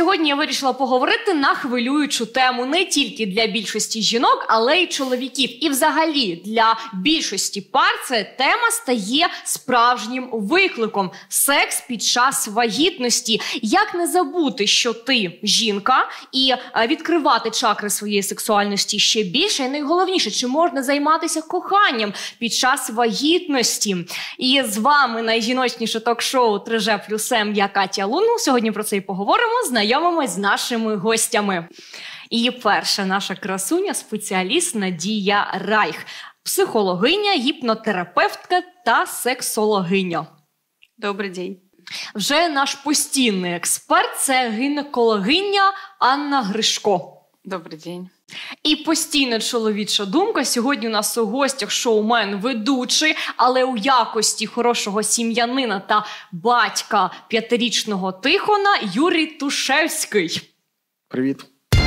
сьогодні я вирішила поговорити на хвилюючу тему не тільки для більшості жінок, але й чоловіків. І взагалі для більшості пар ця тема стає справжнім викликом. Секс під час вагітності. Як не забути, що ти жінка, і відкривати чакри своєї сексуальності ще більше. І найголовніше, чи можна займатися коханням під час вагітності. І з вами найжіночніше ток-шоу «3Ж+М» я Катя Лунг. Сьогодні про це і поговоримо, знайомимось з нашими гостями. І перша наша красуня – спеціаліст Надія Райх. Психологиня, гіпнотерапевтка та сексологиня. Добрий день. Вже наш постійний експерт – це гінекологиня Анна Гришко. Добрий день. І постійна чоловіча думка. Сьогодні у нас у гостях шоумен, ведучий, але у якості хорошого сім'янина та батька 5-річного Тихона Юрій Тушевський. Привіт.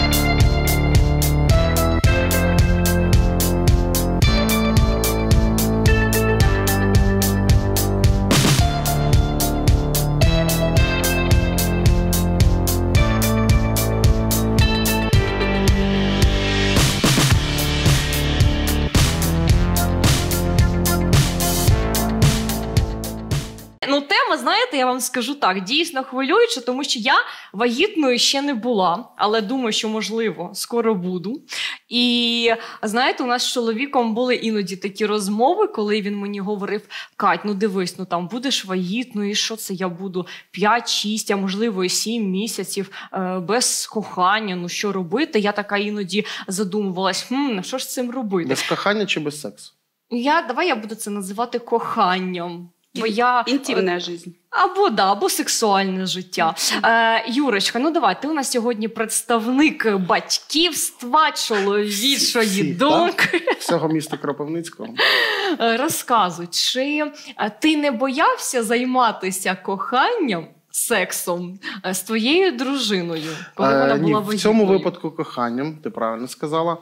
Тема, знаєте, я вам скажу так, дійсно хвилююча, тому що я вагітною ще не була, але думаю, що, можливо, скоро буду. І, знаєте, у нас з чоловіком були іноді такі розмови, коли він мені говорив: Кать, ну дивись, ну там будеш вагітною, і що це я буду 5-6, а можливо і 7 місяців без кохання, ну що робити? Я така іноді задумувалась, що ж з цим робити? Без кохання чи без сексу? Давай я буду це називати коханням. Інтимна життя. Або сексуальне життя. Юрочка, ну давай, ти у нас сьогодні представник батьківства, чоловічої думки. Всього міста Кропивницького. Розказуй, чи ти не боявся займатися коханням, сексом з твоєю дружиною, коли вона була вагітною? В цьому випадку коханням, ти правильно сказала.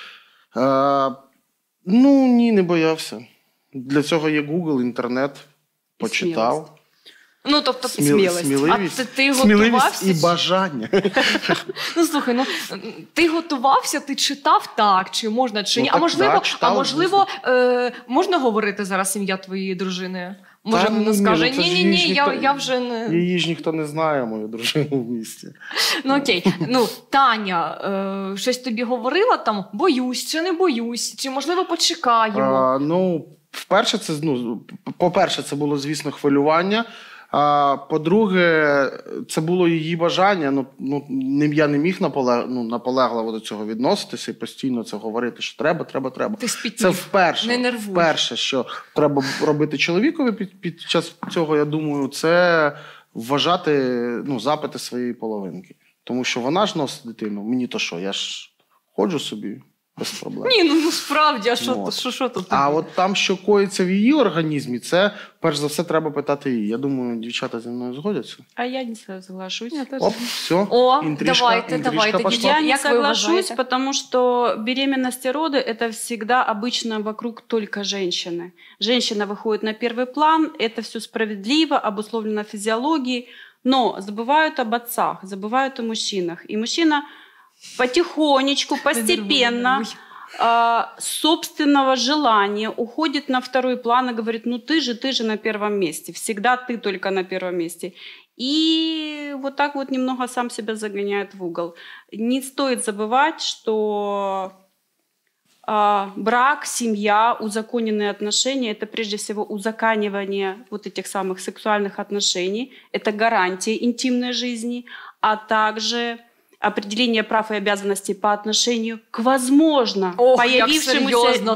Ні, не боявся. Для цього є Google, інтернет. Почитав. Ну, тобто сміливість. А сміливість і бажання. Ну, слухай, ти готувався, ти читав так, чи можна, чи ні? А можливо, можна говорити зараз ім'я твоєї дружини? Може, вона скаже, ні, я вже не... Її ж ніхто не знає, мою дружину в місті. Ну, окей. Таня, щось тобі говорила там? Боюсь, чи не боюсь? Чи, можливо, почекаємо? По-перше, це було, звісно, хвилювання. По-друге, це було її бажання. Я не міг наполегливо до цього відноситися і постійно це говорити, що треба. Ти спітнів, це вперше, що треба робити чоловікові під час цього, я думаю, це вважати запити своєї половинки. Тому що вона ж носить дитину, мені то що, я ж ходжу собі. Без проблем. Ні, справді, а що тут? А от там, що коїться в її організмі, це, перш за все, треба питати її. Я думаю, дівчата зі мною згодяться. А я не соглашусь. Все, давайте. Я не соглашусь, потому что беременность и роды – это всегда обычно вокруг только женщины. Женщина выходит на первый план, это все справедливо, обусловлено физиологией, но забывают об отцах, забывают о мужчинах. И мужчина потихонечку, постепенно, собственного желания уходит на второй план и говорит: ты же на первом месте, всегда ты только на первом месте. И вот так вот немного сам себя загоняет в угол. Не стоит забывать, что брак, семья, узаконенные отношения – это прежде всего узаконивание вот этих самых сексуальных отношений, это гарантия интимной жизни, а также определение прав и обязанностей по отношению к возможно появившемуся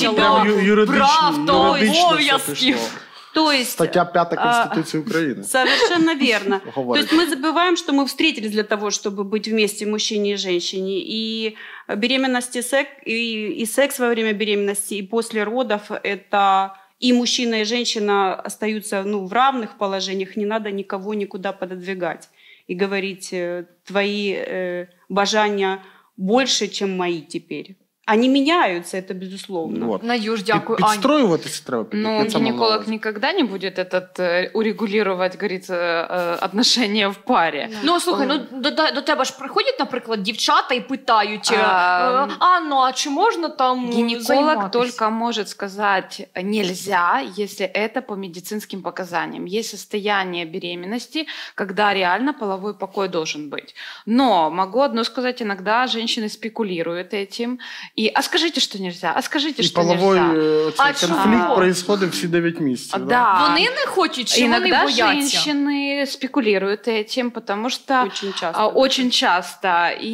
прав та обов'язків. То есть, статья 5 Конституции Украины. Совершенно верно. То есть мы забываем, что мы встретились для того, чтобы быть вместе, мужчине и женщине. И беременность и секс во время беременности и после родов – это и мужчина, и женщина остаются в равных положениях. Не надо никого никуда пододвигать и говорить: твои бажания больше, чем мои теперь. Они меняются, это безусловно. Вот. Надюш, дякую. Підстроюватися треба. Но гинеколог никогда не будет урегулировать, говорится, отношения в паре. Ну, слухай, до тебе ж приходять, наприклад, дівчата і питають, Анну, а чи можна там Гинеколог займатися? только может сказать нельзя, если это по медицинским показаниям. Есть состояние беременности, когда реально половой покой должен быть. Но могу одно сказать, иногда женщины спекулируют этим. А скажите, что нельзя, а скажите, что нельзя. І половой конфлікт происходит всі 9 місяців. Да. Вони не хочуть, чи вони Иногда бояться? женщины спекулируют этим, потому что очень часто.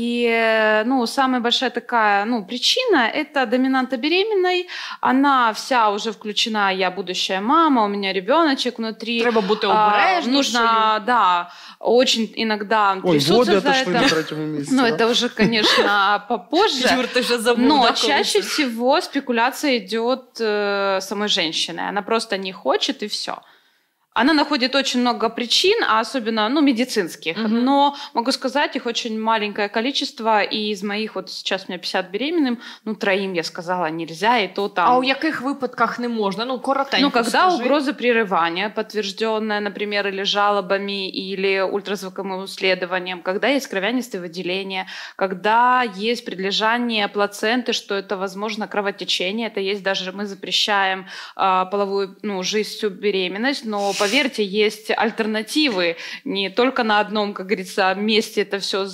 И самая большая такая причина – это доминанта беременной. Она вся уже включена, я будущая мама, у меня ребеночек внутри. Треба бути обережнішою. Нужно, очень иногда трясутся воды за отошли это. на 3-му месяце. Это уже, конечно, попозже. Юр, ты же забыл. Но чаще всего спекуляция идет самой женщины. Она просто не хочет, и все. Она находит очень много причин, а особенно медицинских. Но могу сказать, их очень маленькое количество. И из моих, сейчас у меня 50 беременным, 3 я сказала нельзя, и то там. А у яких випадках не можна? Коротенько когда скажи. угроза прерывания, подтвержденная, например, или жалобами, или ультразвуковым исследованием, когда есть кровянистые выделения, когда есть предлежание плаценты, что это, возможно, кровотечение, это есть даже, мы запрещаем половую жизнь всю беременность, но поверьте, есть альтернативы. Не только на одном, как говорится, месте это все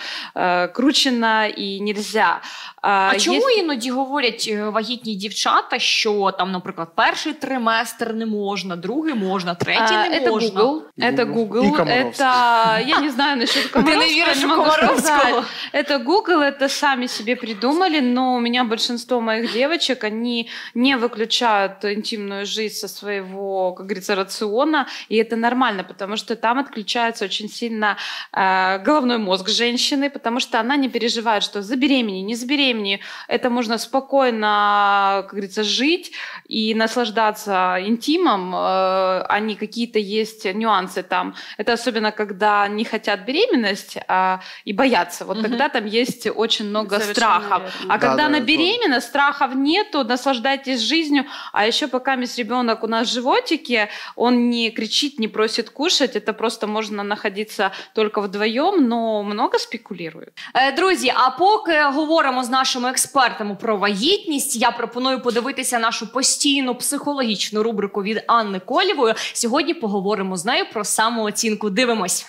закручено и нельзя. Чому іноді говорять вагітні дівчата, що там, наприклад, перший триместр не можна, другий можна, третій не можна? Это Google. Это, я не знаю насчет Комаровского. Ты не веришь в Комаровского? Это Google, это сами себе придумали, но у меня большинство моих девочек, они не выключают интимную жизнь со своего, как говорится, рациона, и это нормально, потому что там отключается очень сильно головной мозг женщины, потому что она не переживает, что забеременею, не забеременею. Это можно спокойно, как говорится, жить и наслаждаться интимом, а не какие-то есть нюансы там. Это особенно, когда не хотят беременность и боятся. Вот тогда там есть очень много страхов. А когда она беременна, страхов нету, наслаждайтесь жизнью. А еще пока ребенок у нас в животике, он не кричит, не просит кушать, это просто можно находиться только вдвоем, но много спекулируют. Друзі, а поки говоримо з нашими експертами про вагітність, я пропоную подивитися нашу постійну психологічну рубрику від Анни Колєвої. Сьогодні поговоримо з нею про самооцінку. Дивимось.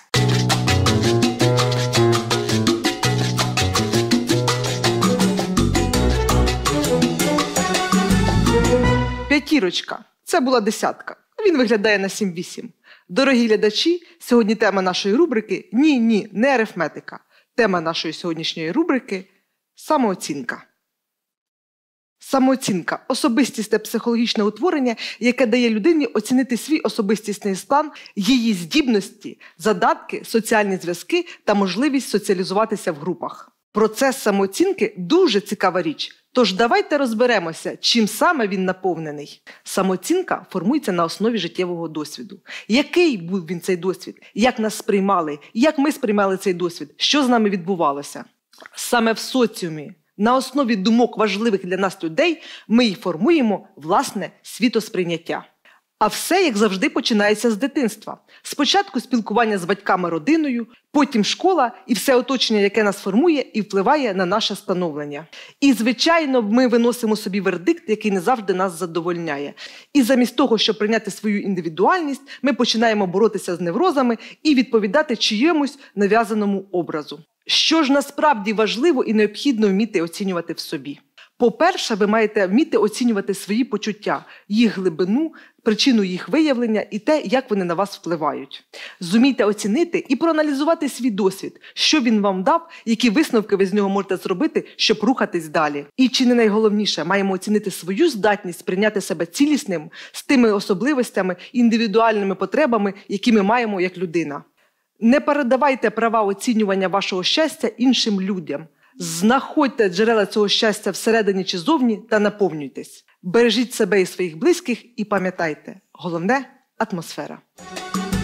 П'ятірочка. Це була десятка. Він виглядає на 7-8. Дорогі глядачі, сьогодні тема нашої рубрики «Ні, не арифметика». Тема нашої сьогоднішньої рубрики – самооцінка. Самооцінка – особистісне психологічне утворення, яке дає людині оцінити свій особистісний стан, її здібності, задатки, соціальні зв'язки та можливість соціалізуватися в групах. Процес самооцінки – дуже цікава річ. Тож давайте розберемося, чим саме він наповнений. Самооцінка формується на основі життєвого досвіду. Який був він цей досвід? Як нас сприймали? Як ми сприймали цей досвід? Що з нами відбувалося? Саме в соціумі, на основі думок важливих для нас людей, ми й формуємо власне світосприйняття. А все, як завжди, починається з дитинства. Спочатку спілкування з батьками, родиною, потім школа і все оточення, яке нас формує і впливає на наше становлення. І, звичайно, ми виносимо собі вердикт, який не завжди нас задовольняє. І замість того, щоб прийняти свою індивідуальність, ми починаємо боротися з неврозами і відповідати чиємусь нав'язаному образу. Що ж насправді важливо і необхідно вміти оцінювати в собі? По-перше, ви маєте вміти оцінювати свої почуття, їх глибину, причину їх виявлення і те, як вони на вас впливають. Зумійте оцінити і проаналізувати свій досвід, що він вам дав, які висновки ви з нього можете зробити, щоб рухатись далі. І чи не найголовніше, маємо оцінити свою здатність прийняти себе цілісним з тими особливостями, індивідуальними потребами, які ми маємо як людина. Не передавайте права оцінювання вашого щастя іншим людям. Знаходьте джерела цього щастя всередині чи зовні та наповнюйтесь. Бережіть себе і своїх близьких і пам'ятайте, головне – атмосфера.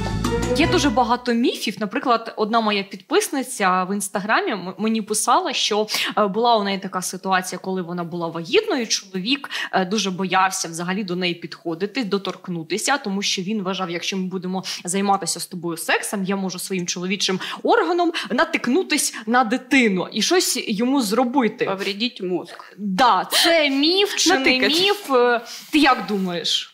Є дуже багато міфів. Наприклад, одна моя підписниця в Інстаграмі мені писала, що була у неї така ситуація, коли вона була вагітною. Чоловік дуже боявся взагалі до неї підходити, доторкнутися, тому що він вважав, якщо ми будемо займатися з тобою сексом, я можу своїм чоловічим органом натикнутись на дитину і щось йому зробити. Повредить мозг. Да, це міф чи не міф? Ти як думаєш?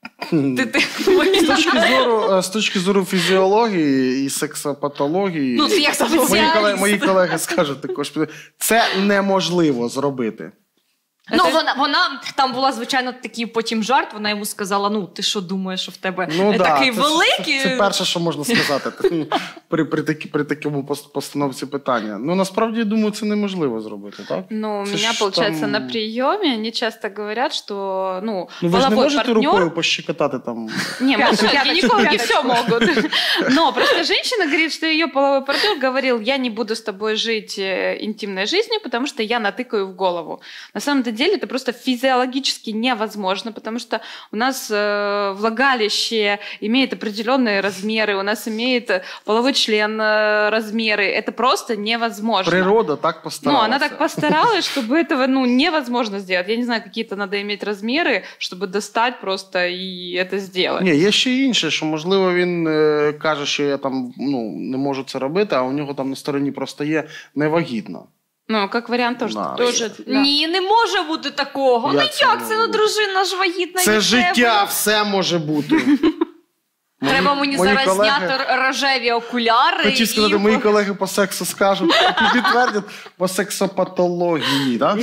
З точки зору фізіології і сексопатології, мої колеги скажуть також, це неможливо зробити. Ну, вона там була, звичайно, такий потім жарт, вона йому сказала, ти що думаєш, що в тебе такий великий? Це перше, що можна сказати при такому постановці питання. Насправді, я думаю, це неможливо зробити, так? У мене, виходить, на прийомі вони часто говорять, що, ви ж не можете рукою пощекотати там? Ні, гінекологи все можуть. Но просто женщина говорит, что ее половой партнер говорил, я не буду с тобой жить интимной жизнью, потому что я натыкаю в голову. На самом деле это просто физиологически невозможно, потому что у нас влагалище имеет определенные размеры, у нас имеет половой член размеры. Это просто невозможно. Природа так постаралась. Она так постаралась, чтобы этого невозможно сделать. Я не знаю, какие-то надо иметь размеры, чтобы достать просто и это сделать. Ні, є ще інше, що, можливо, він каже, що я там не можу це робити, а у нього там на стороні просто є невагітна. Як варіант теж. Ні, не може бути такого. Як це? Дружина ж вагітна. Це життя, все може бути. Треба мені зараз зняти рожеві окуляри. Хотів сказати, мої колеги по сексу скажуть, підтвердять, по сексопатології, так?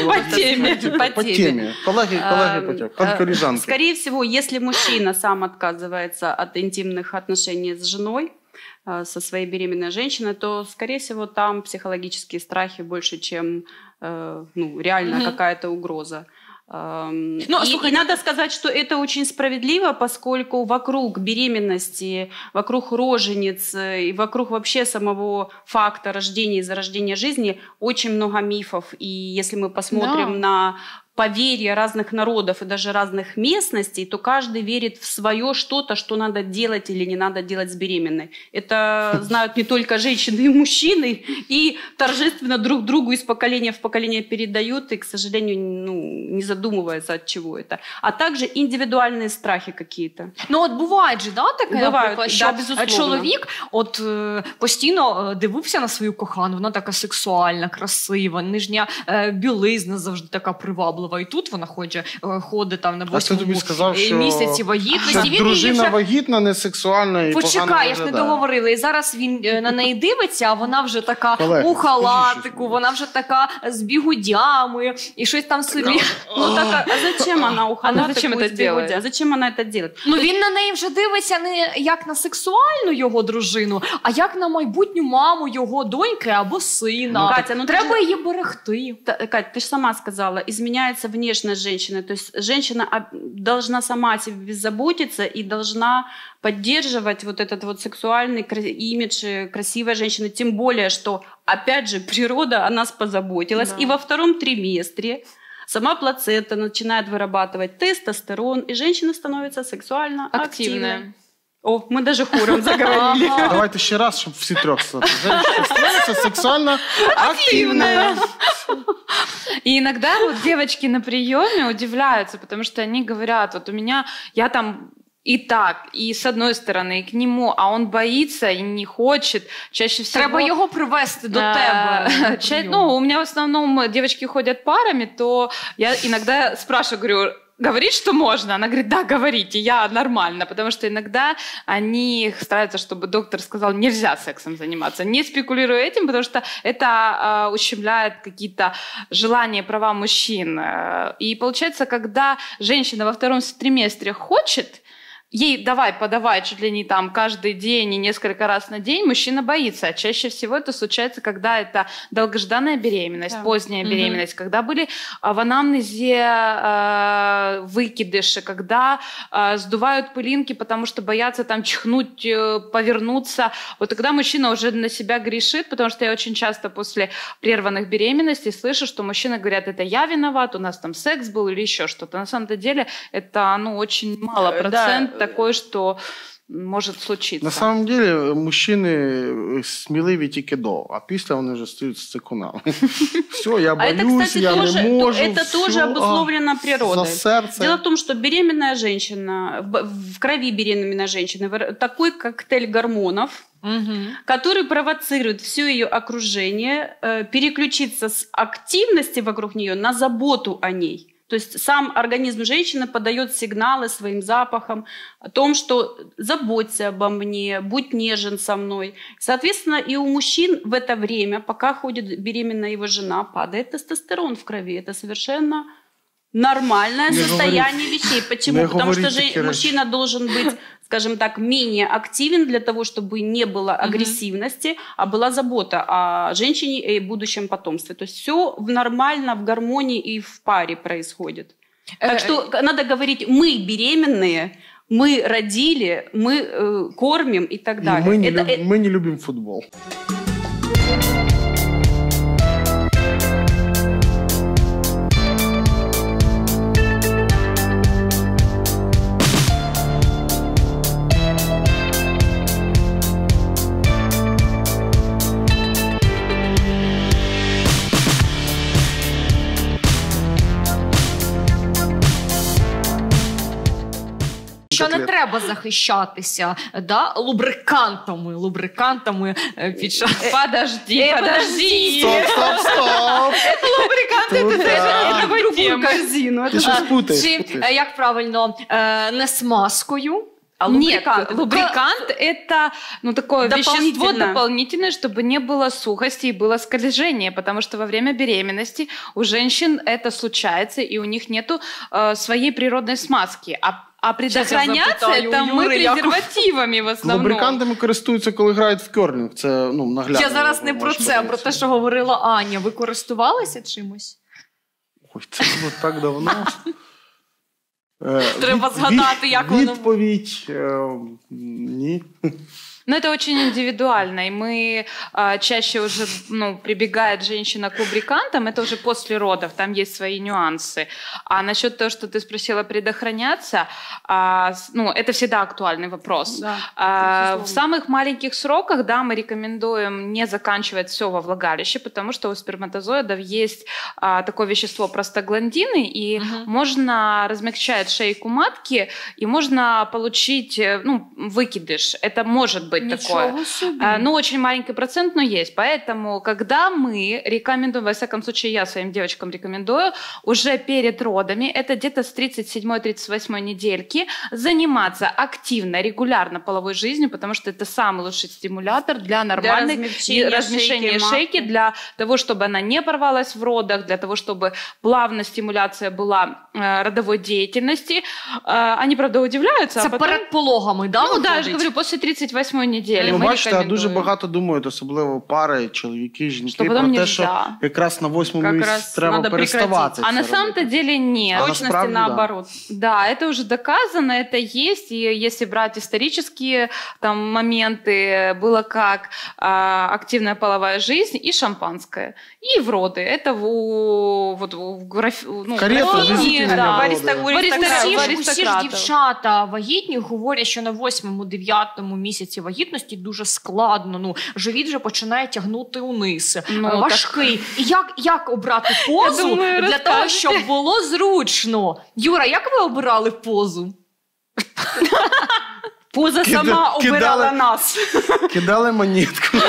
По теме. Колеги конкуріжанки. Скорее всего, если мужчина сам отказывается от интимных отношений с женой, со своей беременной женщиной, то, скорее всего, там психологические страхи больше, чем реально какая-то угроза. И надо сказать, что это очень справедливо, поскольку вокруг беременности, вокруг рожениц и вокруг вообще самого факта рождения и зарождения жизни очень много мифов. И если мы посмотрим на поверья разных народов и даже разных местностей, то каждый верит в свое что-то, что надо делать или не надо делать с беременной. Это знают не только женщины и мужчины, и торжественно друг другу из поколения в поколение передают, и, к сожалению, не задумываются, от чего это. А также индивидуальные страхи какие-то. Буває ж, таке, наприклад, що чоловік постійно дивився на свою кохану, вона така сексуальна, красива, нижня білизна завжди така приваблива. І тут вона ходить там на 8-му місяці вагітності. Дружина вагітна, не сексуальна і погано виглядає. Почекай, я ж не договорила. І зараз він на неї дивиться, а вона вже така у халатику, вона вже така з бігудями і щось там собі. А зачем вона у халатику з бігудя? Зачем вона це робить? Він на неї вже дивиться не як на сексуальну його дружину, а як на майбутню маму його доньки або сина. Катя, треба її берегти. Кать, ты же сама сказала, изменяется внешность женщины. То есть женщина должна сама о себе заботиться и должна поддерживать вот этот вот сексуальный имидж красивой женщины. Тем более, что, опять же, природа о нас позаботилась. Да. И во втором триместре сама плацента начинает вырабатывать тестостерон, и женщина становится сексуально активной. О, мы даже хором заговорили. Давайте ще раз, щоб всі трьох женщина становится сексуально активная. И иногда девочки на приеме удивляются, потому что они говорят, у меня, я там и так, и с одной стороны, и к нему, а он боится и не хочет. Чаще всего... Треба його привести до тебе. У меня в основном девочки ходят парами, то я иногда спрашиваю, говорю, говорит, что можно? Она говорит, да, говорите, я нормально. Потому что иногда они стараются, чтобы доктор сказал, нельзя сексом заниматься. Не спекулируя этим, потому что это ущемляет какие-то желания, права мужчин. И получается, когда женщина во втором триместре хочет, ей подавай чуть ли не там каждый день и несколько раз на день, мужчина боится. Чаще всего это случается, когда это долгожданная беременность, поздняя беременность, когда были в анамнезе выкидыши, когда сдувают пылинки, потому что боятся там чихнуть, повернуться. Вот тогда мужчина уже на себя грешит, потому что я очень часто после прерванных беременностей слышу, что мужчины говорят, это я виноват, у нас там секс был или еще что-то. На самом деле это очень мало процент такой, что может случиться. На самом деле, мужчины сміливі тільки до, а після вони вже стають цикунами. Все, я боюсь, я не можу. Это тоже обусловлено природой. За сердце. Дело в том, что беременная женщина, в крови беременной женщины такой коктейль гормонов, который провоцирует все ее окружение переключиться с активности вокруг нее на заботу о ней. То есть сам организм женщины подает сигналы своим запахом о том, что заботься обо мне, будь нежен со мной. Соответственно, и у мужчин в это время, пока ходит беременная его жена, падает тестостерон в крови. Это совершенно нормальное состояние вещей. Почему? Потому что мужчина должен быть, скажем так, менее активен для того, чтобы не было агрессивности, а была забота о женщине и будущем потомстве. То есть все нормально, в гармонии и в паре происходит. Так что надо говорить, мы беременные, мы родили, мы кормим и так далее. Мы не любим футбол. Що не треба захищатися, да? лубрикантами під час... Подожди. Стоп. Лубриканты это в другую корзину. Ти щось путаєш. Чи, як правильно, не смазкою? А лубрикант это такое вещество дополнительное, чтобы не было сухости и было скольжение, потому что во время беременности у женщин это случается, и у них нету своей природной смазки. А предохраняться это мы презервативами в основном. Лубрикантами користуються, коли грають в керлінг. Це наглядно. Я зараз не про це, а про те, що говорила Аня. Ви користувалися чимось? Ой, це було так давно. Треба згадати, як воно... Відповідь ні. Но это очень индивидуально, и мы чаще уже, прибегает женщина к лубрикантам, это уже после родов, там есть свои нюансы. А насчет того, что ты спросила предохраняться, это всегда актуальный вопрос. Да, в самых маленьких сроках, да, мы рекомендуем не заканчивать все во влагалище, потому что у сперматозоидов есть такое вещество простагландины, и можно размягчать шейку матки, и можно получить, выкидыш. Это может быть такое. Очень маленький процент, но есть. Поэтому, когда мы рекомендуем, во всяком случае, я своим девочкам рекомендую, уже перед родами, это где-то с 37-38 недельки, заниматься активно, регулярно половой жизнью, потому что это самый лучший стимулятор для нормальной размещения шейки, для того, чтобы она не порвалась в родах, для того, чтобы плавная стимуляция была родовой деятельности. Они, правда, удивляются. Це перед пологами, да? Я же говорю, после 38 недели. Бачите, дуже багато думають, особливо пари, чоловіки, жінки, про те, що якраз на 8-му місяці треба переставати. А на самом-то деле нет. Точности наоборот. Да, это уже доказано, это есть. И если брать исторические моменты, было как активная половая жизнь и шампанское. И в роды. Это Усі ж дівчата вагітні говорять, що на 8-9 місяці вагітності дуже складно. Живіт вже починає тягнути униз. Важкий. І як обрати позу для того, щоб було зручно? Юра, як ви обирали позу? Поза сама обирала нас. Кидали монетку.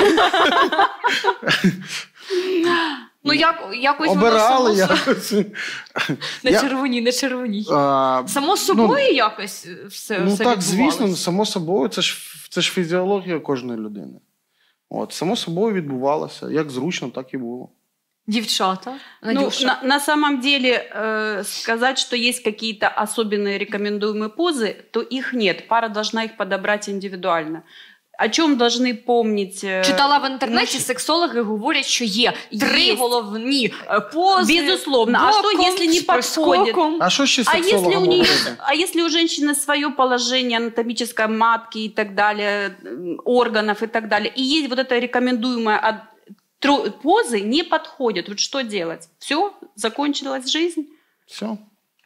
Якось обирали, якось. Не червоній. Само собою якось все відбувалося? Так, звісно, само собою. Це ж фізіологія кожної людини. Само собою відбувалося. Як зручно, так і було. Девчата, на самом деле сказать, что есть какие-то особенные рекомендуемые позы, то их нет. Пара должна их подобрать индивидуально. О чем должны помнить... Читала в интернете, сексологи говорят, что есть 3 головні позы. Безусловно. А что, если не подходит? А что еще сексологам говорят? А если у женщины свое положение анатомическое матки и так далее, органов и так далее, и есть вот эта рекомендуемая позы не подходят, вот что делать? Все? Закончилась жизнь? Все.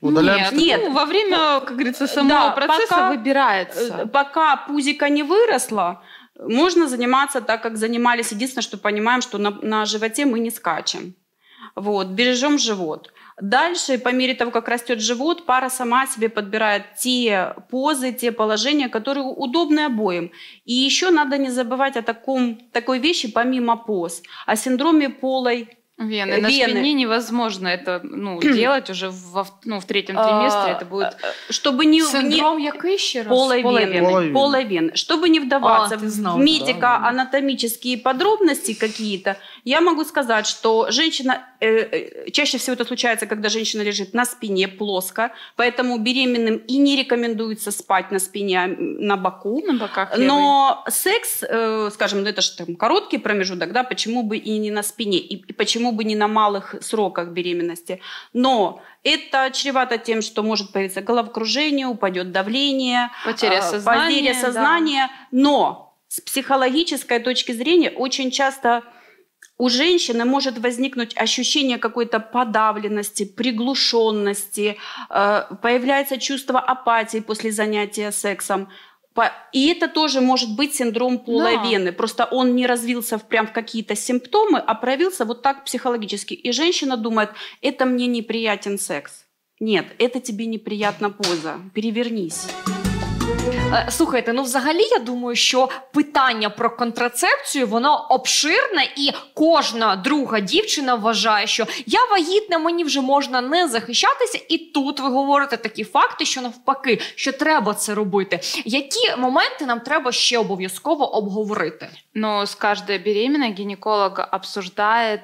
Нет. Ну, во время, как говорится, самого процесса выбирается. Пока пузико не выросло, можно заниматься так, как занимались. Единственное, что понимаем, что на животе мы не скачем. Вот, бережем живот. Дальше, по мере того, как растет живот, пара сама себе подбирает те позы, те положения, которые удобны обоим. И еще надо не забывать о такой вещи, помимо поз, о синдроме полой вены. На спине невозможно это делать уже в третьем триместре. Это будет чтобы не синдром який ще раз? Полой вены. Чтобы не вдаваться в медико-анатомические подробности какие-то, я могу сказать, что женщина, чаще всего это случается, когда женщина лежит на спине плоско, поэтому беременным и не рекомендуется спать на спине, на боку. На боках. Но секс, скажем, это же там короткий промежуток, да, почему бы и не на спине, и почему бы не на малых сроках беременности. Но это чревато тем, что может появиться головокружение, упадет давление, потеря сознания. Да. Но с психологической точки зрения очень часто у женщины может возникнуть ощущение какой-то подавленности, приглушенности, появляется чувство апатии после занятия сексом. И это тоже может быть синдром полой вены. Просто он не развился прям в какие-то симптомы, а проявился вот так психологически. И женщина думает, это мне неприятен секс. Нет, это тебе неприятна поза. Перевернись. Слухайте, взагалі, я думаю, що питання про контрацепцію, воно обширне, і кожна друга дівчина вважає, що я вагітна, мені вже можна не захищатися, і тут ви говорите такі факти, що навпаки, що треба це робити. Які моменти нам треба ще обов'язково обговорити? С каждой беременной гинеколог обсуждает,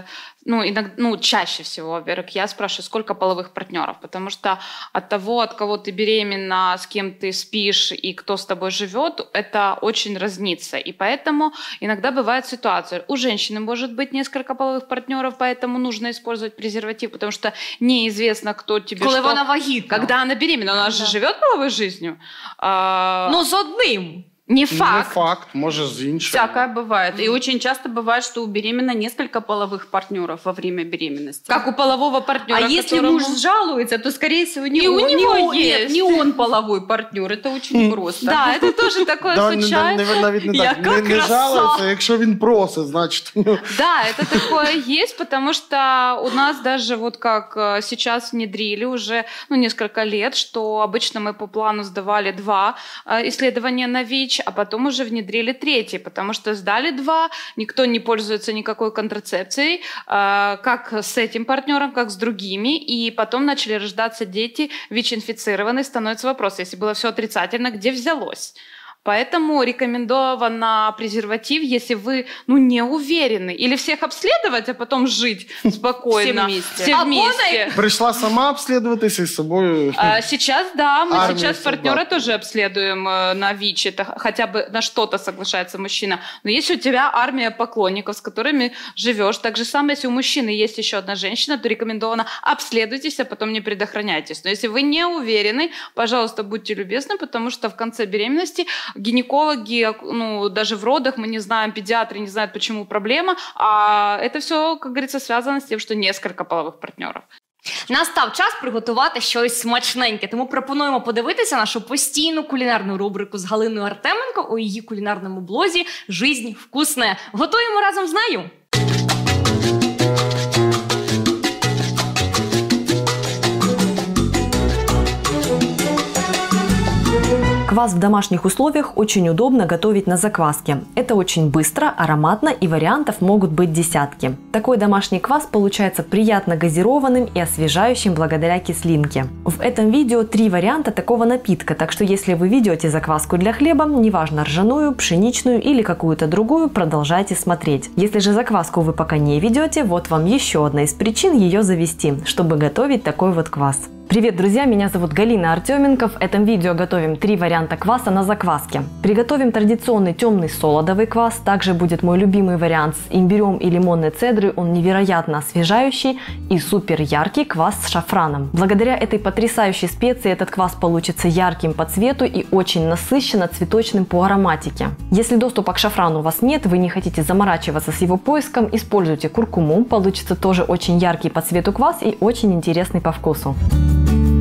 чаще всего, во-первых, я спрашиваю, сколько половых партнеров, потому что от того, от кого ты беременна, с кем ты спишь и кто с тобой живет, это очень разнится. И поэтому иногда бывает ситуация, у женщины может быть несколько половых партнеров, поэтому нужно использовать презерватив, потому что неизвестно, кто тебе Коли вона вагітна. Когда она беременна, она же живет половой жизнью. З одним. Не факт. Не факт, может, с іншим. Всякое бывает. И очень часто бывает, что у беременной несколько половых партнеров во время беременности. Как у полового партнера. А если муж жалуется, то, скорее всего, не он половой партнер. Это очень просто. Да, это тоже такое случается. Навіть не так. Не жалується, якщо він просить, значит. Да, это такое есть, потому что у нас даже вот как сейчас внедрили уже несколько лет, что обычно мы по плану сдавали 2 исследования на ВИЧ, а потом уже внедрили 3, потому что сдали 2, никто не пользуется никакой контрацепцией, как с этим партнером, как с другими, и потом начали рождаться дети ВИЧ-инфицированные, становится вопрос, если было все отрицательно, где взялось? Поэтому рекомендовано презерватив, если вы не уверены. Или всех обследовать, а потом жить спокойно. Все вместе. Пришла сама обследоваться и с собой... Сейчас, да, мы сейчас партнера тоже обследуем на ВИЧ. Это хотя бы на что-то соглашается мужчина. Но если у тебя армия поклонников, с которыми живешь, так же самое, если у мужчины есть еще одна женщина, то рекомендовано обследуйтесь, а потом не предохраняйтесь. Но если вы не уверены, пожалуйста, будьте любезны, потому что в конце беременности гинекологи, даже в родах мы не знаем, педиатры не знают, почему проблема, а это все, как говорится, связано с тем, что несколько половых партнеров. Настав час приготувати щось смачненьке, тому пропонуємо подивитися нашу постійну кулінарну рубрику з Галиною Артеменко у її кулінарному блозі «Жизнь вкусне». Готуємо разом з нею! Квас в домашних условиях очень удобно готовить на закваске. Это очень быстро, ароматно и вариантов могут быть десятки. Такой домашний квас получается приятно газированным и освежающим благодаря кислинке. В этом видео 3 варианта такого напитка, так что если вы ведете закваску для хлеба, неважно ржаную, пшеничную или какую-то другую, продолжайте смотреть. Если же закваску вы пока не ведете, вот вам еще одна из причин ее завести, чтобы готовить такой вот квас. Привет, друзья! Меня зовут Галина Артеменко. В этом видео готовим 3 варианта кваса на закваске. Приготовим традиционный темный солодовый квас. Также будет мой любимый вариант с имбирем и лимонной цедрой. Он невероятно освежающий и супер яркий квас с шафраном. Благодаря этой потрясающей специи этот квас получится ярким по цвету и очень насыщенно цветочным по ароматике. Если доступа к шафрану у вас нет, вы не хотите заморачиваться с его поиском, используйте куркуму. Получится тоже очень яркий по цвету квас и очень интересный по вкусу.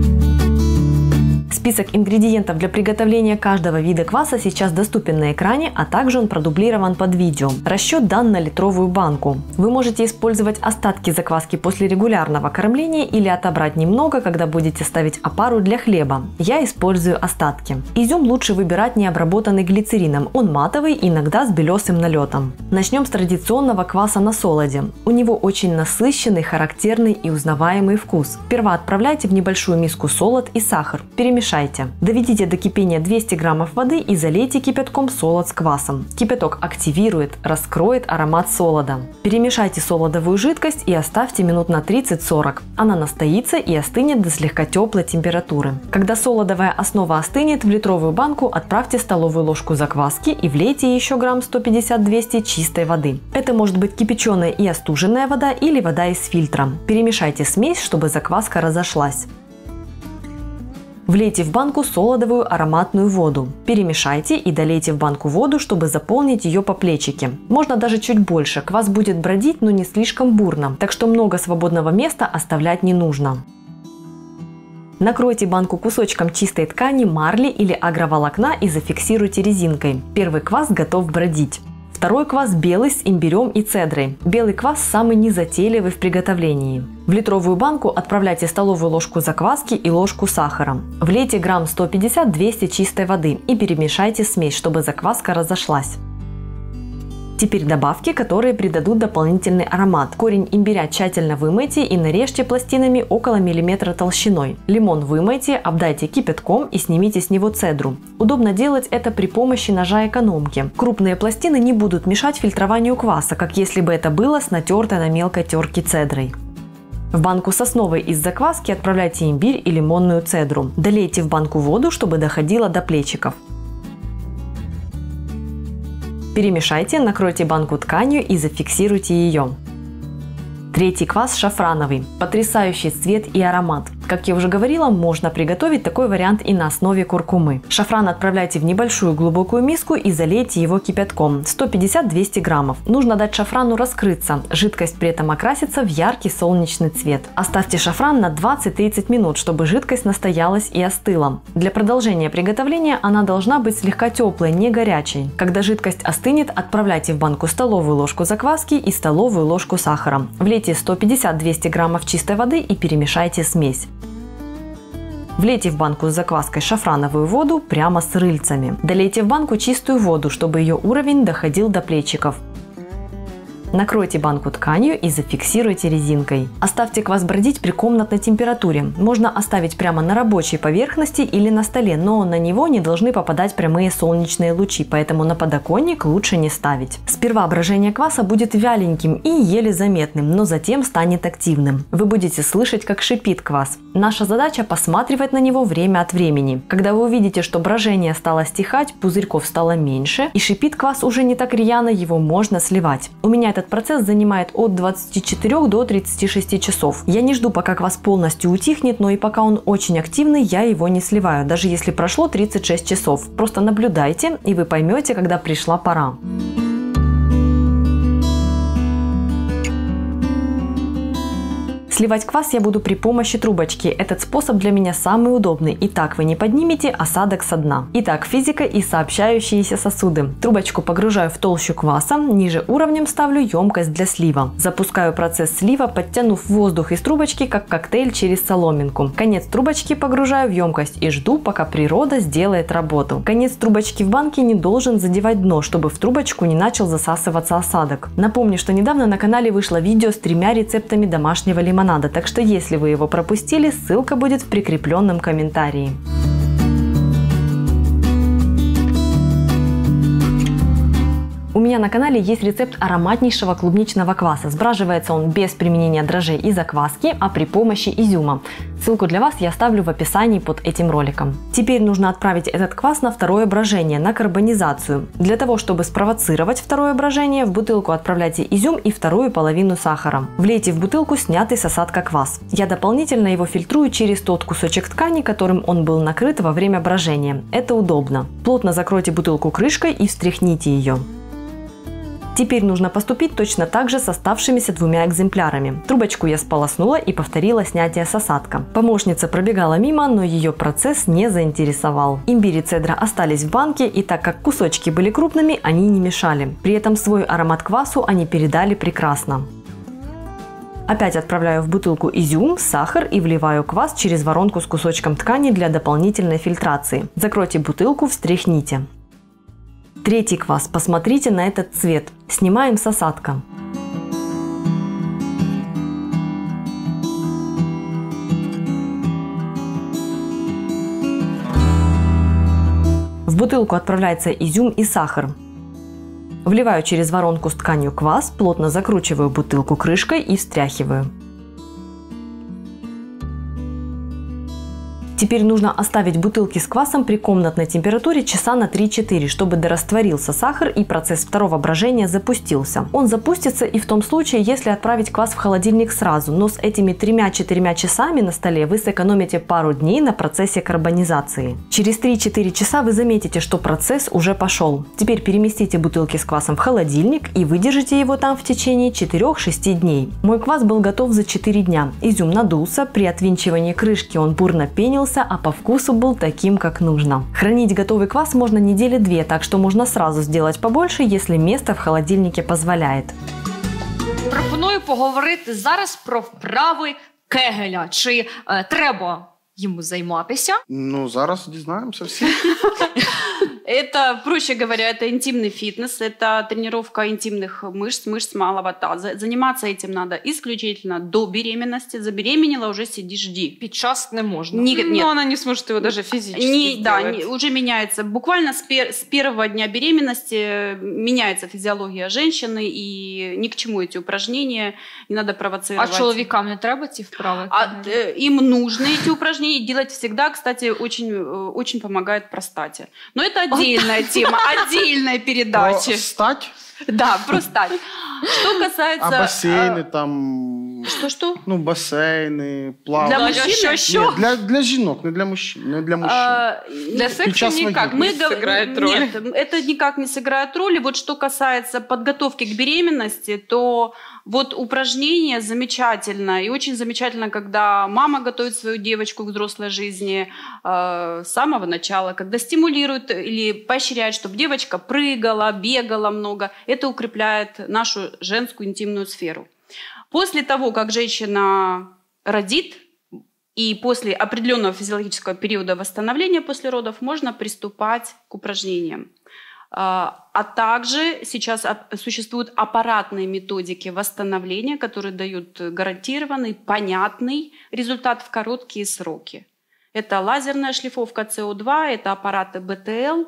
Список ингредиентов для приготовления каждого вида кваса сейчас доступен на экране, а также он продублирован под видео. Расчет дан на литровую банку. Вы можете использовать остатки закваски после регулярного кормления или отобрать немного, когда будете ставить опару для хлеба. Я использую остатки. Изюм лучше выбирать не обработанный глицерином, он матовый, иногда с белесым налетом. Начнем с традиционного кваса на солоде. У него очень насыщенный, характерный и узнаваемый вкус. Сперва отправляйте в небольшую миску солод и сахар. Перемешайте. Доведите до кипения 200 граммов воды и залейте кипятком солод с квасом. Кипяток активирует, раскроет аромат солода. Перемешайте солодовую жидкость и оставьте минут на 30-40. Она настоится и остынет до слегка теплой температуры. Когда солодовая основа остынет, в литровую банку отправьте столовую ложку закваски и влейте еще грамм 150-200 чистой воды. Это может быть кипяченая и остуженная вода или вода из фильтра. Перемешайте смесь, чтобы закваска разошлась. Влейте в банку солодовую ароматную воду. Перемешайте и долейте в банку воду, чтобы заполнить ее по плечике. Можно даже чуть больше, квас будет бродить, но не слишком бурно, так что много свободного места оставлять не нужно. Накройте банку кусочком чистой ткани, марли или агроволокна и зафиксируйте резинкой. Первый квас готов бродить. Второй квас белый с имбирем и цедрой. Белый квас самый незатейливый в приготовлении. В литровую банку отправляйте столовую ложку закваски и ложку сахара. Влейте грамм 150-200 чистой воды и перемешайте смесь, чтобы закваска разошлась. Теперь добавки, которые придадут дополнительный аромат. Корень имбиря тщательно вымойте и нарежьте пластинами около миллиметра толщиной. Лимон вымойте, обдайте кипятком и снимите с него цедру. Удобно делать это при помощи ножа экономки. Крупные пластины не будут мешать фильтрованию кваса, как если бы это было с натертой на мелкой терке цедрой. В банку с основой из закваски отправляйте имбирь и лимонную цедру. Долейте в банку воду, чтобы доходило до плечиков. Перемешайте, накройте банку тканью и зафиксируйте ее. Третий квас шафрановый. Потрясающий цвет и аромат. Как я уже говорила, можно приготовить такой вариант и на основе куркумы. Шафран отправляйте в небольшую глубокую миску и залейте его кипятком. 150-200 граммов. Нужно дать шафрану раскрыться. Жидкость при этом окрасится в яркий солнечный цвет. Оставьте шафран на 20-30 минут, чтобы жидкость настоялась и остыла. Для продолжения приготовления она должна быть слегка теплой, не горячей. Когда жидкость остынет, отправляйте в банку столовую ложку закваски и столовую ложку сахара. Влейте 150-200 граммов чистой воды и перемешайте смесь. Влейте в банку с закваской шафрановую воду прямо с рыльцами. Долейте в банку чистую воду, чтобы ее уровень доходил до плечиков. Накройте банку тканью и зафиксируйте резинкой. Оставьте квас бродить при комнатной температуре. Можно оставить прямо на рабочей поверхности или на столе, но на него не должны попадать прямые солнечные лучи, поэтому на подоконник лучше не ставить. Сперва брожение кваса будет вяленьким и еле заметным, но затем станет активным. Вы будете слышать, как шипит квас. Наша задача посматривать на него время от времени. Когда вы увидите, что брожение стало стихать, пузырьков стало меньше и шипит квас уже не так рьяно, его можно сливать. У меня этот процесс занимает от 24 до 36 часов. Я не жду, пока квас полностью утихнет, но и пока он очень активный, я его не сливаю, даже если прошло 36 часов. Просто наблюдайте, и вы поймете, когда пришла пора. Сливать квас я буду при помощи трубочки. Этот способ для меня самый удобный. И так вы не поднимете осадок со дна. Итак, физика и сообщающиеся сосуды. Трубочку погружаю в толщу кваса, ниже уровнем ставлю емкость для слива. Запускаю процесс слива, подтянув воздух из трубочки, как коктейль через соломинку. Конец трубочки погружаю в емкость и жду, пока природа сделает работу. Конец трубочки в банке не должен задевать дно, чтобы в трубочку не начал засасываться осадок. Напомню, что недавно на канале вышло видео с 3 рецептами домашнего лимонада. Так что если вы его пропустили, ссылка будет в прикрепленном комментарии. У меня на канале есть рецепт ароматнейшего клубничного кваса. Сбраживается он без применения дрожжей и закваски, а при помощи изюма. Ссылку для вас я оставлю в описании под этим роликом. Теперь нужно отправить этот квас на второе брожение, на карбонизацию. Для того, чтобы спровоцировать второе брожение, в бутылку отправляйте изюм и вторую половину сахара. Влейте в бутылку снятый с осадка квас. Я дополнительно его фильтрую через тот кусочек ткани, которым он был накрыт во время брожения. Это удобно. Плотно закройте бутылку крышкой и встряхните ее. Теперь нужно поступить точно так же с оставшимися 2 экземплярами. Трубочку я сполоснула и повторила снятие с осадка. Помощница пробегала мимо, но ее процесс не заинтересовал. Имбирь и цедра остались в банке, и так как кусочки были крупными, они не мешали. При этом свой аромат квасу они передали прекрасно. Опять отправляю в бутылку изюм, сахар и вливаю квас через воронку с кусочком ткани для дополнительной фильтрации. Закройте бутылку, встряхните. Третий квас. Посмотрите на этот цвет. Снимаем с осадка. В бутылку отправляется изюм и сахар. Вливаю через воронку с тканью квас, плотно закручиваю бутылку крышкой и встряхиваю. Теперь нужно оставить бутылки с квасом при комнатной температуре часа на 3-4, чтобы дорастворился сахар и процесс второго брожения запустился. Он запустится и в том случае, если отправить квас в холодильник сразу, но с этими 3-4 часами на столе вы сэкономите пару дней на процессе карбонизации. Через 3-4 часа вы заметите, что процесс уже пошел. Теперь переместите бутылки с квасом в холодильник и выдержите его там в течение 4-6 дней. Мой квас был готов за 4 дня. Изюм надулся, при отвинчивании крышки он бурно пенился, а по вкусу был таким, как нужно. Хранить готовый квас можно недели 2, так что можно сразу сделать побольше, если место в холодильнике позволяет. Пропоную поговорити зараз про вправи Кегеля. Чи треба йому займатися? Ну, зараз дізнаємося всі. Это, проще говоря, это интимный фитнес, это тренировка интимных мышц малого таза. Заниматься этим надо исключительно до беременности. Забеременела, уже сиди, жди. Під час не можна. Нет. Но она не сможет его даже физически сделать. Да, уже меняется. Буквально с первого дня беременности меняется физиология женщины, и ни к чему эти упражнения, не надо провоцировать. А чоловікам не треба ці вправи? Им нужно эти упражнения делать всегда. Кстати, очень помогает простате. Но это отдельная тема, отдельная передача. Про стать? Да, про стать. Что касается... А бассейни там... Что? Ну, бассейни, плавання. Для мужчин? Ні, для жінок, не для мужчин. Для секса никак не сыграет роль. Нет, это никак не сыграет роли. Вот что касается подготовки к беременности, то вот упражнение замечательно. И очень замечательно, когда мама готовит свою девочку к взрослой жизни с самого начала, когда стимулирует или поощряет, чтобы девочка прыгала, бегала много. Это укрепляет нашу женскую интимную сферу. После того, как женщина родит, и после определенного физиологического периода восстановления после родов можно приступать к упражнениям. А также сейчас существуют аппаратные методики восстановления, которые дают гарантированный, понятный результат в короткие сроки. Это лазерная шлифовка СО2, это аппараты БТЛ.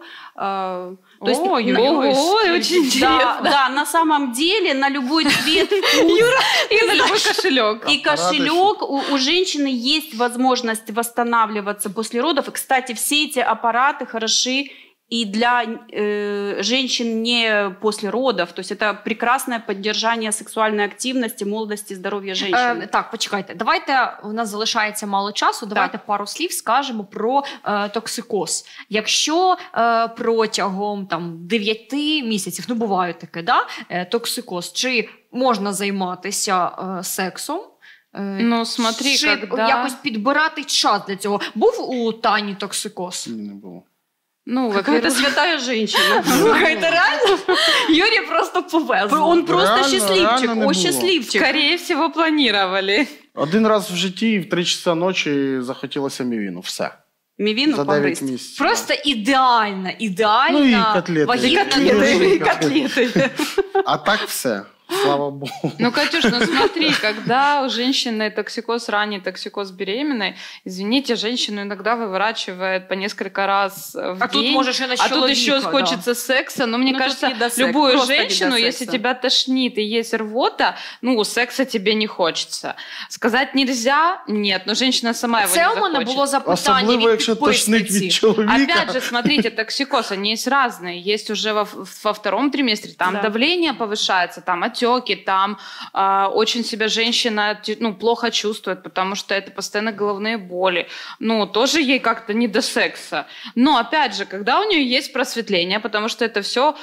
Очень интересно. Да, на самом деле на любой цвет, вкус и на любой кошелек. И кошелек у женщины есть возможность восстанавливаться после родов. И, кстати, все эти аппараты хороши и для женщин не после родов. То есть это прекрасное поддержание сексуальной активности, молодости, здоров'я женщин. Так, почекайте. Давайте, у нас залишається мало часу, давайте пару слів скажемо про токсикоз. Якщо протягом 9 місяців, ну буває таке, да, токсикоз, чи можна займатися сексом? Ну, смотри, чи когда... якось підбирати час для цього? Був у Тані токсикоз? Ні, не було. Ну, какая-то святая женщина. Это реально? Юрий просто повезло. Он просто Реально счастливчик. не Счастливчик. Скорее всего, планировали. Один раз в житті в 3 часа ночі захотілося мівіну. Все. Мівіну За 9 погрызть. місяців. Просто ідеальна, Ну і котлети. вагітна І дружина. А так все. Слава Богу. Ну, Катюш, ну смотри, когда у женщины токсикоз ранний, токсикоз беременной, извините, женщину иногда выворачивает по несколько раз в день. Тут можешь и на а тут еще да. хочется секса. Но мне кажется, любую женщину, если тебя тошнит и есть рвота, ну, секса тебе не хочется. Сказать нельзя? Нет, но женщина сама его не захочет. Це у мене було запитання Особливо, якщо тошнить від чоловіка. Опять же, смотрите, токсикоз, они есть разные. Есть уже во втором триместре, там давление повышается, там отеки отеки, там очень себя женщина плохо чувствует, потому что это постоянно головные боли. Тоже ей как-то не до секса. Но, опять же, когда у нее есть просветление, потому что это все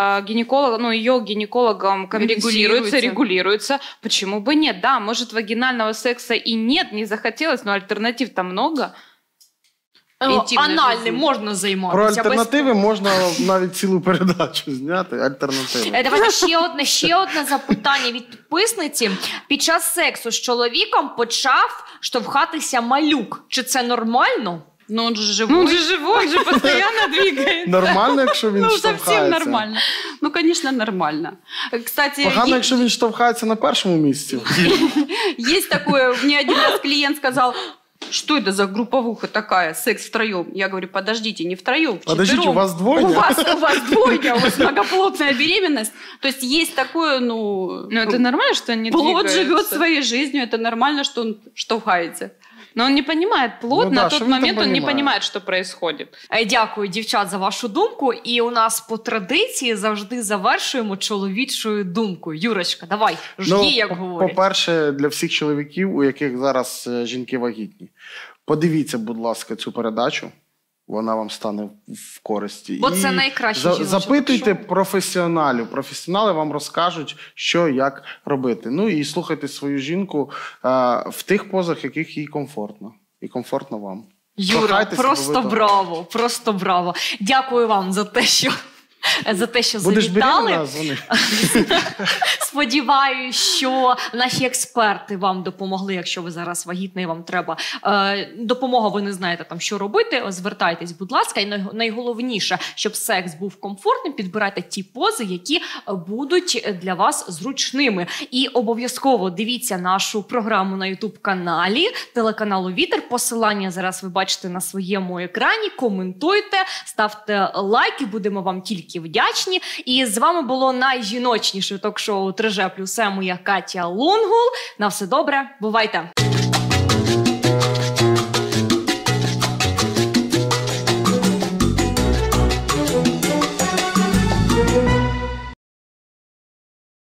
ее гинекологом регулируется, почему бы нет? Да, может, вагинального секса и нет, не захотелось, но альтернатив там много. Анальним можна займатися. Про альтернативи можна навіть цілу передачу зняти. Альтернативи. Давайте ще одне запитання від підписниці. Під час сексу з чоловіком почав штовхатися малюк. Чи це нормально? Он же живой. Он же постоянно двигается. Нормально, якщо він штовхається? Совсем нормально. Конечно, нормально. Кстати, погано, якщо він штовхається на першому місці. Есть такое, мне один раз клиент сказал: что это за групповуха такая, секс втроем? Я говорю, подождите, не втроем, вчетвером. Подождите, у вас двойня? У вас двойня, у вас многоплодная беременность. То есть есть такое, это нормально, что он не плод живет своей жизнью, это нормально, что он штовхается. Но он не понимает плод, на тот момент он не понимает, что происходит. Дякую, дівчат, за вашу думку. І у нас по традиції завжди завершуємо чоловічою думкою. Юрочка, давай, жги, як говорять. По-перше, для всіх чоловіків, у яких зараз жінки вагітні, подивіться, будь ласка, цю передачу. Вона вам стане в користі. Бо це найкраще жіноче. Запитуйте професіоналів. Професіонали вам розкажуть, що, як робити. І слухайте свою жінку в тих позах, яких їй комфортно. І комфортно вам. Юра, просто браво, просто браво. Дякую вам за те, що Будеш завітали. беременна, дзвони. Сподіваюсь, що наші експерти вам допомогли, якщо ви зараз вагітна і вам треба допомога, ви не знаєте там, що робити, звертайтесь, будь ласка. І найголовніше, щоб секс був комфортним, підбирайте ті пози, які будуть для вас зручними. І обов'язково дивіться нашу програму на YouTube-каналі, телеканалу Вітер. Посилання зараз ви бачите на своєму екрані. Коментуйте, ставте лайки, будемо вам тільки вдячні. І з вами було найжіночніше ток-шоу 3G+М, я Катя Лунгул. На все добре, бувайте!